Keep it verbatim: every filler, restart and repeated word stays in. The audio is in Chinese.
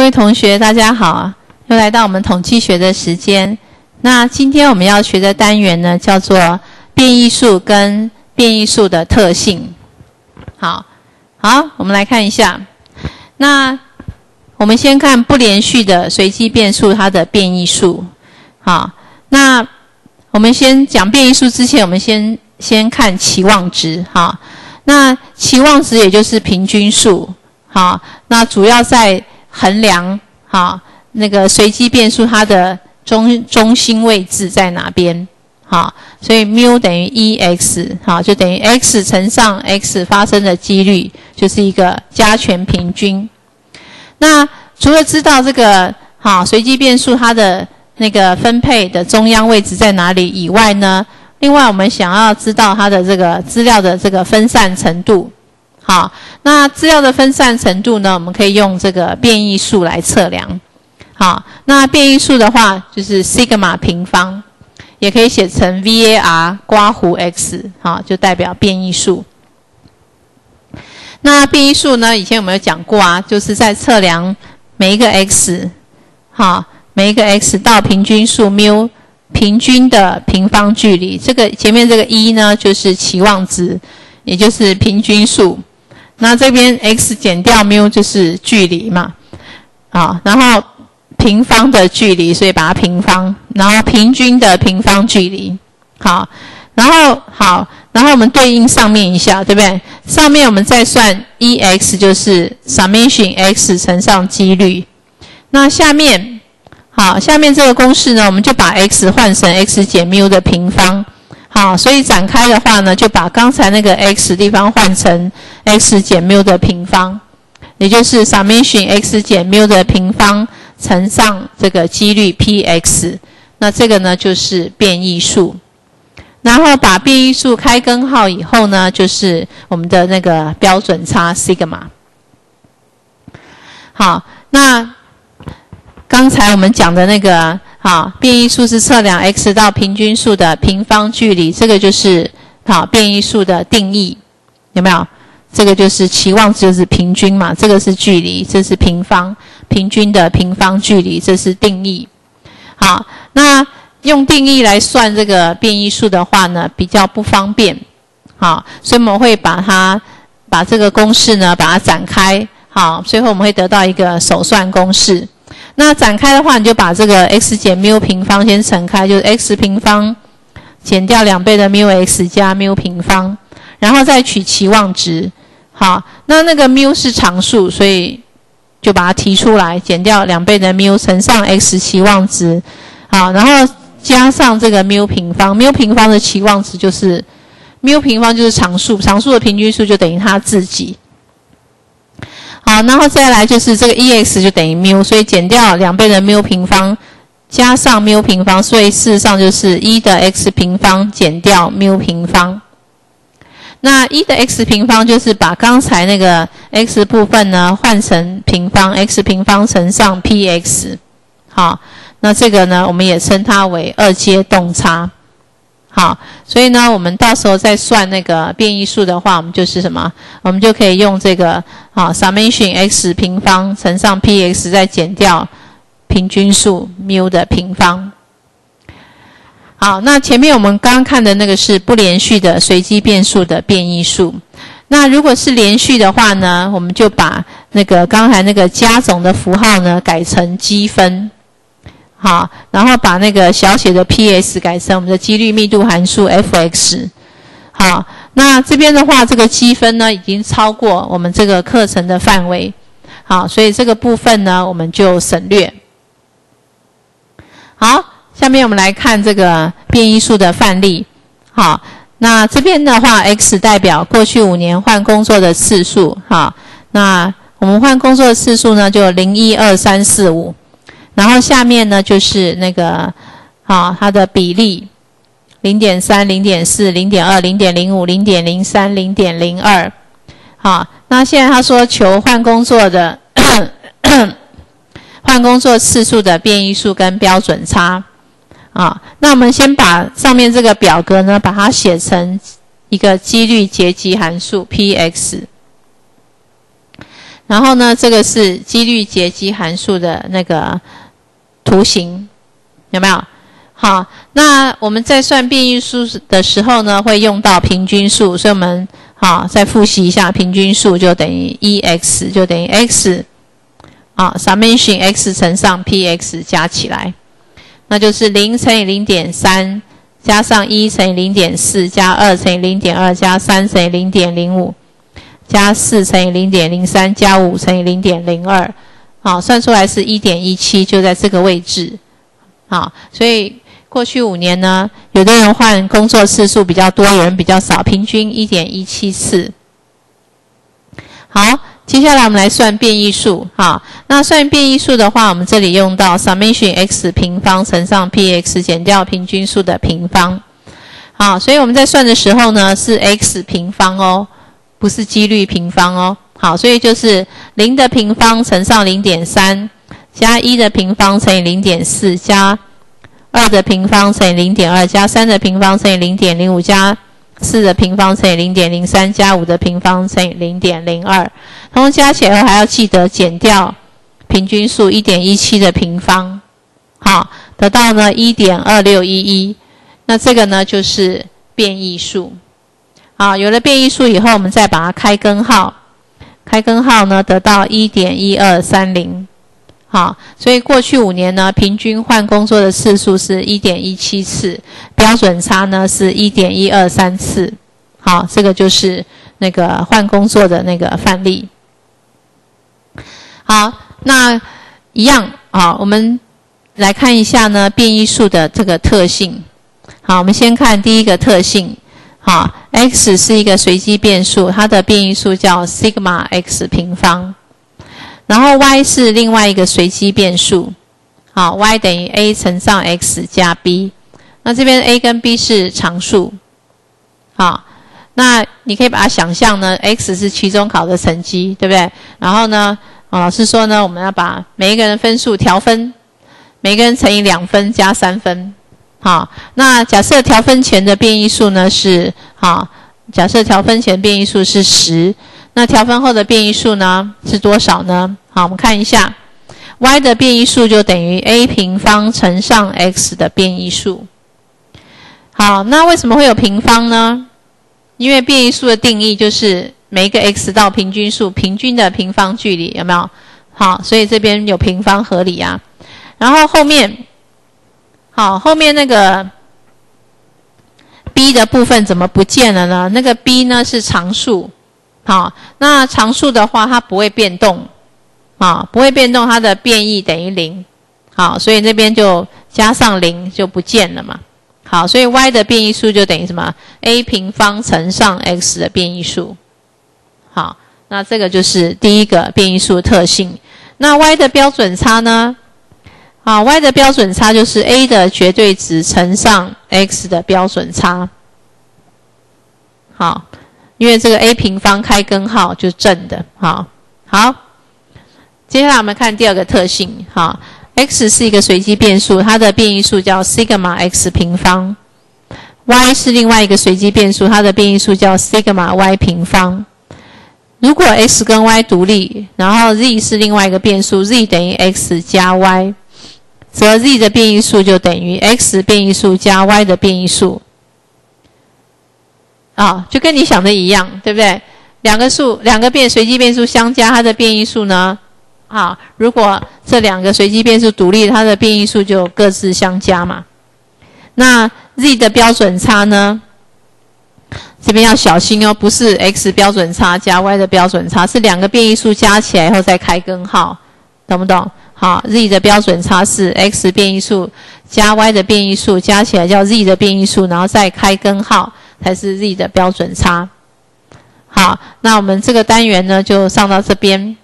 位同学大家好，又来到我们统计学的时间。那今天我们要学的单元呢，叫做变异数跟变异数的特性。好，好，我们来看一下。那我们先看不连续的随机变数它的变异数。好，那我们先讲变异数之前，我们先先看期望值。好，那期望值也就是平均数。好，那主要在衡量好那个随机变数它的中中心位置在哪边。好，所以 μ 等于 一 x 好，就等于 x 乘上 x 发生的几率，就是一个加权平均。那除了知道这个好随机变数它的那个分配的中央位置在哪里以外呢，另外我们想要知道它的这个资料的这个分散程度。好，那资料的分散程度呢，我们可以用这个变异数来测量。好，那变异数的话就是 sigma 平方，也可以写成 var 刮弧 x， 好，就代表变异数。那变异数呢，以前我们有讲过啊，就是在测量每一个 x， 好，每一个 x 到平均数 μ 平均的平方距离。这个前面这个一呢，就是期望值，也就是平均数。那这边 x 减掉 μ 就是距离嘛，好，然后平方的距离，所以把它平方，然后平均的平方距离，好，然后好，然后我们对应上面一下，对不对？上面我们再算 一 x 就是 summation x 乘上几率，那下面好，下面这个公式呢，我们就把 x 换成 x 减 μ 的平方。好，所以展开的话呢，就把刚才那个 x 地方换成 x 减 μ 的平方，也就是 summation x 减 μ 的平方乘上这个几率 px， 那这个呢就是变异数。然后把变异数开根号以后呢，就是我们的那个标准差 sigma。好，那刚才我们讲的那个好，变异数是测量 x 到平均数的平方距离，这个就是好变异数的定义，有没有？这个就是期望值就是平均嘛，这个是距离，这是平方，平均的平方距离，这是定义。好，那用定义来算这个变异数的话呢，比较不方便。好，所以我们会把它把这个公式呢把它展开，好，最后我们会得到一个手算公式。那展开的话，你就把这个 x 减 μ 平方先乘开，就是 x 平方减掉两倍的 μx 加 μ 平方，然后再取期望值。好，那那个 μ 是常数，所以就把它提出来，减掉两倍的 μ 乘上 x 期望值。好，然后加上这个 μ 平方 ，μ 平方的期望值就是 μ 平方就是常数，常数的平均数就等于它自己。好，然后再来就是这个 一 x 就等于 μ， 所以减掉两倍的 μ 平方加上 μ 平方，所以事实上就是一的 x 平方减掉 μ 平方。那一的 x 平方就是把刚才那个 x 部分呢换成平方 ，x 平方乘上 px。好，那这个呢我们也称它为二阶动差。好，所以呢，我们到时候再算那个变异数的话，我们就是什么？我们就可以用这个好 summation x 平方乘上 px 再减掉平均数 μ 的平方。好，那前面我们刚刚看的那个是不连续的随机变数的变异数。那如果是连续的话呢，我们就把那个刚才那个加总的符号呢改成积分。好，然后把那个小写的 Ps 改成我们的几率密度函数 fx。好，那这边的话，这个积分呢已经超过我们这个课程的范围。好，所以这个部分呢我们就省略。好，下面我们来看这个变异数的范例。好，那这边的话 x 代表过去五年换工作的次数。好，那我们换工作的次数呢就零、一、二、三、四、五。然后下面呢就是那个好它的比例 零点三、零点四、零点二、零点零五、零点零三、零点零二。好，那现在他说求换工作的换工作次数的变异数跟标准差。啊，那我们先把上面这个表格呢把它写成一个几率阶级函数 px。 然后呢，这个是几率截积函数的那个图形，有没有？好，那我们在算变异数的时候呢，会用到平均数，所以我们好再复习一下，平均数就等于 E x 就等于 x 啊 summation x 乘上 px 加起来，那就是零乘以 零点三 加上一乘以 零点四 加二乘以 零点二 加三乘以 零点零五 加四乘以 零点零三 加五乘以 零点零二， 好，算出来是 一点一七， 就在这个位置。好，所以过去五年呢，有的人换工作次数比较多，有人比较少，平均 一点一七 次。好，接下来我们来算变异数。好，那算变异数的话，我们这里用到 summation x 平方乘上 px 减掉平均数的平方。好，所以我们在算的时候呢，是 x 平方哦，不是几率平方哦。好，所以就是零的平方乘上 零点三 加一的平方乘以 零点四 加二的平方乘以 零点二 加三的平方乘以 零点零五 加四的平方乘以 零点零三 加五的平方乘以 零点零二， 通通加起来后还要记得减掉平均数 一点一七 的平方，好，得到呢 一点二六一一， 那这个呢就是变异数。好，有了变异数以后，我们再把它开根号，开根号呢得到 一点一二三零。好，所以过去五年呢，平均换工作的次数是 一点一七 次，标准差呢是 一点一二三 次。好，这个就是那个换工作的那个范例。好，那一样啊，我们来看一下呢变异数的这个特性。好，我们先看第一个特性。好 ，x 是一个随机变数，它的变异数叫 sigma x 平方。然后 y 是另外一个随机变数，好 ，y 等于 a 乘上 x 加 b， 那这边 a 跟 b 是常数，好，那你可以把它想象呢 ，x 是期中考的成绩，对不对？然后呢，哦、老师说呢，我们要把每一个人分数调分，每一个人乘以两分加三分，好，那假设调分前的变异数呢是，好，假设调分前变异数是十。那调分后的变异数呢是多少呢？好，我们看一下 y 的变异数就等于 a 平方乘上 x 的变异数。好，那为什么会有平方呢？因为变异数的定义就是每一个 x 到平均数平均的平方距离，有没有？好，所以这边有平方合理啊。然后后面，好，后面那个 b 的部分怎么不见了呢？那个 b 呢是常数。好，那常数的话，它不会变动，啊，不会变动，它的变异等于零，好，所以这边就加上零就不见了嘛。好，所以 y 的变异数就等于什么 ？a 平方乘上 x 的变异数。好，那这个就是第一个变异数特性。那 y 的标准差呢？好 ，y 的标准差就是 a 的绝对值乘上 x 的标准差。好。因为这个 a 平方开根号就正的，好，好。接下来我们看第二个特性，好 ，x 是一个随机变数，它的变异数叫 sigma x 平方 ，y 是另外一个随机变数，它的变异数叫 sigma y 平方。如果 x 跟 y 独立，然后 z 是另外一个变数 ，z 等于 x 加 y， 则 z 的变异数就等于 x 变异数加 y 的变异数。啊、哦，就跟你想的一样，对不对？两个数，两个变随机变数相加，它的变异数呢？啊，如果这两个随机变数独立，它的变异数就各自相加嘛。那 z 的标准差呢？这边要小心哦，不是 x 标准差加 y 的标准差，是两个变异数加起来以后再开根号，懂不懂？好 ，z 的标准差是 x 变异数加 y 的变异数加起来叫 z 的变异数，然后再开根号。才是 z 的标准差。好，那我们这个单元呢就上到这边。